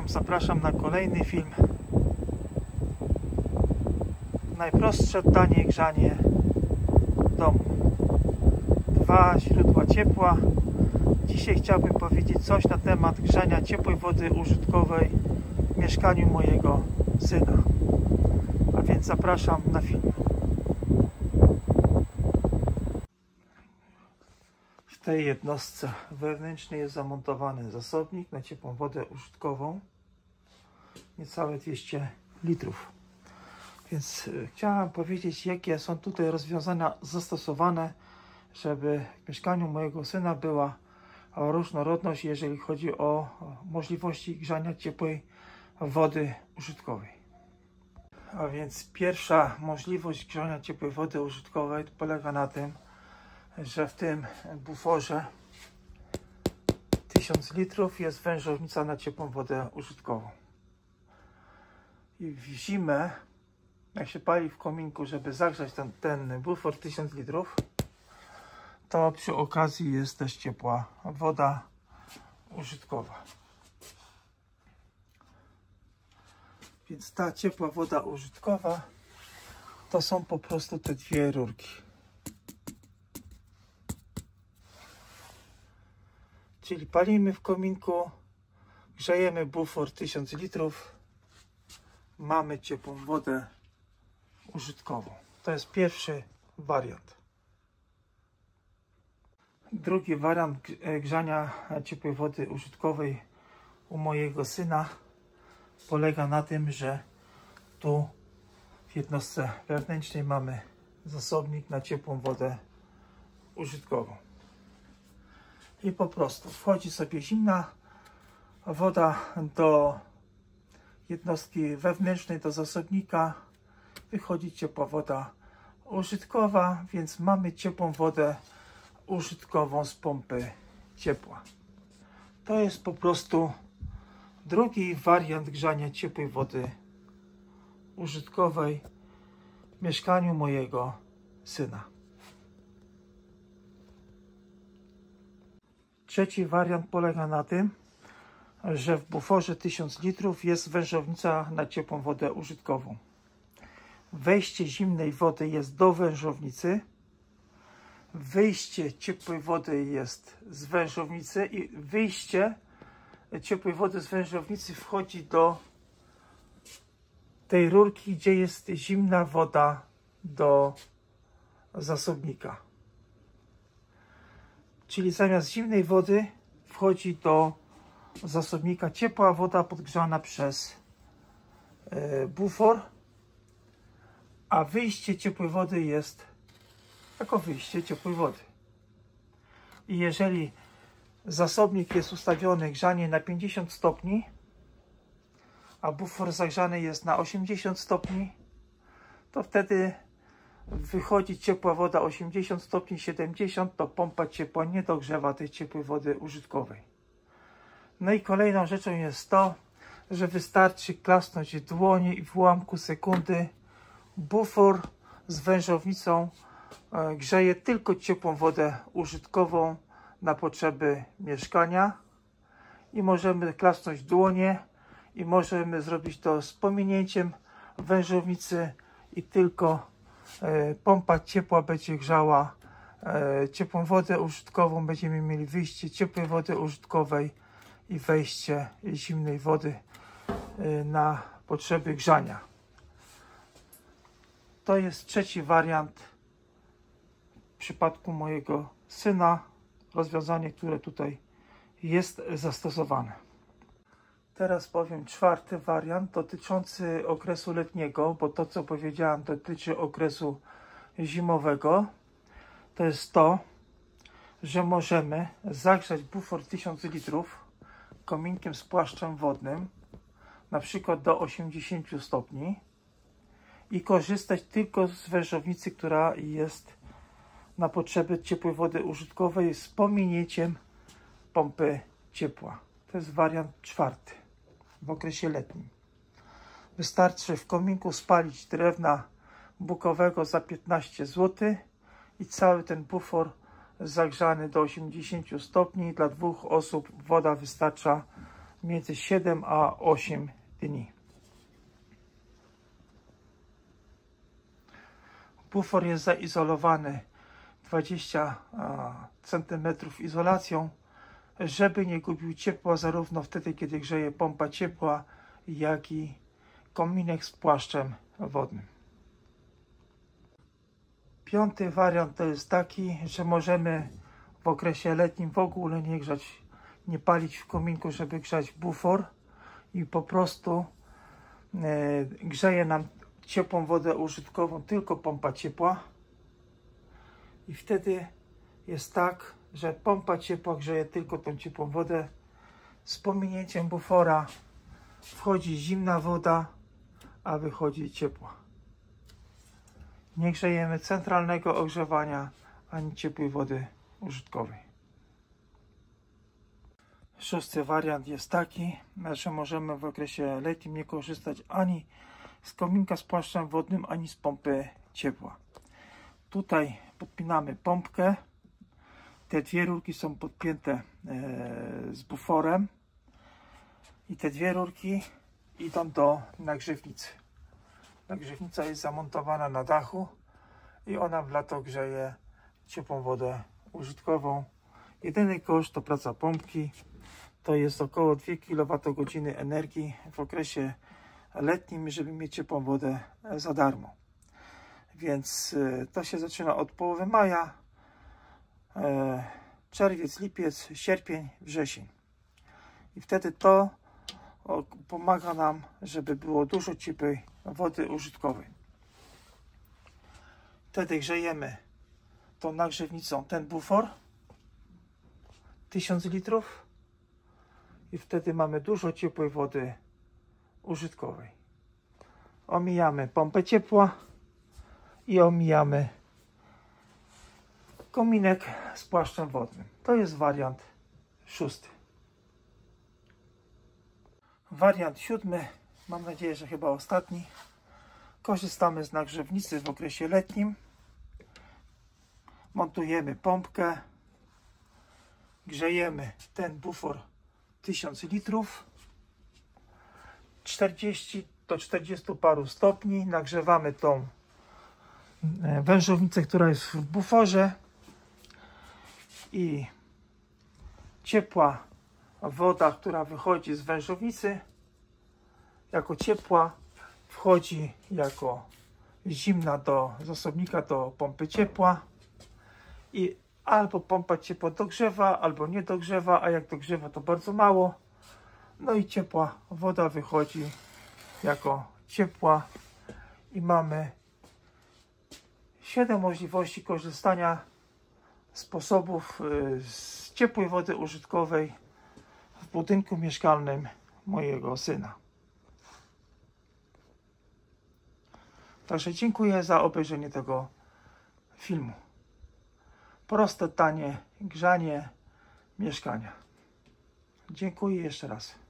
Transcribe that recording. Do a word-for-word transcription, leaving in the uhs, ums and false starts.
witam, zapraszam na kolejny film. Najprostsze tanie grzanie domu. Dwa źródła ciepła. Dzisiaj chciałbym powiedzieć coś na temat grzania ciepłej wody użytkowej w mieszkaniu mojego syna. A więc zapraszam na film. W tej jednostce wewnętrznej jest zamontowany zasobnik na ciepłą wodę użytkową, niecałe dwieście litrów. Więc chciałem powiedzieć, jakie są tutaj rozwiązania zastosowane, żeby w mieszkaniu mojego syna była różnorodność, jeżeli chodzi o możliwości grzania ciepłej wody użytkowej. A więc pierwsza możliwość grzania ciepłej wody użytkowej polega na tym, że w tym buforze tysiąc litrów jest wężownica na ciepłą wodę użytkową. I w zimę, jak się pali w kominku, żeby zagrzać ten, ten bufor tysiąc litrów, to przy okazji jest też ciepła woda użytkowa. Więc ta ciepła woda użytkowa to są po prostu te dwie rurki. Czyli palimy w kominku, grzejemy bufor tysiąc litrów, mamy ciepłą wodę użytkową. To jest pierwszy wariant. Drugi wariant grzania ciepłej wody użytkowej u mojego syna polega na tym, że tu w jednostce wewnętrznej mamy zasobnik na ciepłą wodę użytkową. I po prostu wchodzi sobie zimna woda do jednostki wewnętrznej, do zasobnika, wychodzi ciepła woda użytkowa, więc mamy ciepłą wodę użytkową z pompy ciepła. To jest po prostu drugi wariant grzania ciepłej wody użytkowej w mieszkaniu mojego syna. Trzeci wariant polega na tym, że w buforze tysiąc litrów jest wężownica na ciepłą wodę użytkową. Wejście zimnej wody jest do wężownicy, wyjście ciepłej wody jest z wężownicy i wyjście ciepłej wody z wężownicy wchodzi do tej rurki, gdzie jest zimna woda do zasobnika. Czyli zamiast zimnej wody wchodzi do zasobnika ciepła woda podgrzana przez e, bufor, a wyjście ciepłej wody jest jako wyjście ciepłej wody. I jeżeli zasobnik jest ustawiony grzanie na pięćdziesiąt stopni, a bufor zagrzany jest na osiemdziesiąt stopni, to wtedy wychodzi ciepła woda osiemdziesiąt stopni, siedemdziesiąt, to pompa ciepła nie dogrzewa tej ciepłej wody użytkowej. No i kolejną rzeczą jest to, że wystarczy klasnąć dłoni i w ułamku sekundy bufor z wężownicą grzeje tylko ciepłą wodę użytkową na potrzeby mieszkania i możemy klasnąć dłonie i możemy zrobić to z pominięciem wężownicy i tylko pompa ciepła będzie grzała ciepłą wodę użytkową, będziemy mieli wyjście ciepłej wody użytkowej i wejście zimnej wody na potrzeby grzania. To jest trzeci wariant w przypadku mojego syna, rozwiązanie, które tutaj jest zastosowane. Teraz powiem czwarty wariant dotyczący okresu letniego, bo to, co powiedziałem, dotyczy okresu zimowego. To jest to, że możemy zagrzać bufor tysiąc litrów kominkiem z płaszczem wodnym, na przykład do osiemdziesięciu stopni i korzystać tylko z wężownicy, która jest na potrzeby ciepłej wody użytkowej z pominięciem pompy ciepła. To jest wariant czwarty w okresie letnim. Wystarczy w kominku spalić drewna bukowego za piętnaście złotych i cały ten bufor zagrzany do osiemdziesięciu stopni. Dla dwóch osób woda wystarcza między siedem a osiem dni. Bufor jest zaizolowany dwadzieścia centymetrów izolacją, żeby nie gubił ciepła zarówno wtedy, kiedy grzeje pompa ciepła, jak i kominek z płaszczem wodnym. Piąty wariant to jest taki, że możemy w okresie letnim w ogóle nie grzać, nie palić w kominku, żeby grzać bufor i po prostu e, grzeje nam ciepłą wodę użytkową tylko pompa ciepła i wtedy jest tak, że pompa ciepła grzeje tylko tą ciepłą wodę. Z pominięciem bufora wchodzi zimna woda, a wychodzi ciepła. Nie grzejemy centralnego ogrzewania ani ciepłej wody użytkowej. Szósty wariant jest taki, że możemy w okresie letnim nie korzystać ani z kominka z płaszczem wodnym, ani z pompy ciepła. Tutaj podpinamy pompkę. Te dwie rurki są podpięte e, z buforem i te dwie rurki idą do nagrzewnicy. Nagrzewnica jest zamontowana na dachu i ona w lato grzeje ciepłą wodę użytkową. Jedyny koszt to praca pompki. To jest około dwie kilowatogodziny energii w okresie letnim, żeby mieć ciepłą wodę za darmo. Więc to się zaczyna od połowy maja, e, czerwiec, lipiec, sierpień, wrzesień. I wtedy to o, pomaga nam, żeby było dużo ciepłej wody użytkowej. Wtedy grzejemy tą nagrzewnicą ten bufor tysiąc litrów i wtedy mamy dużo ciepłej wody użytkowej. Omijamy pompę ciepła i omijamy kominek z płaszczem wodnym. To jest wariant szósty. Wariant siódmy, mam nadzieję, że chyba ostatni. Korzystamy z nagrzewnicy w okresie letnim. Montujemy pompkę. Grzejemy ten bufor tysiąc litrów. czterdzieści do czterdziestu paru stopni. Nagrzewamy tą wężownicę, która jest w buforze. I ciepła woda, która wychodzi z wężownicy, jako ciepła wchodzi jako zimna do zasobnika, do pompy ciepła i albo pompa ciepła dogrzewa, albo nie dogrzewa, a jak dogrzewa to bardzo mało. No i ciepła woda wychodzi jako ciepła i mamy siedem możliwości korzystania sposobów z ciepłej wody użytkowej w budynku mieszkalnym mojego syna. Także dziękuję za obejrzenie tego filmu. Proste, tanie grzanie mieszkania. Dziękuję jeszcze raz.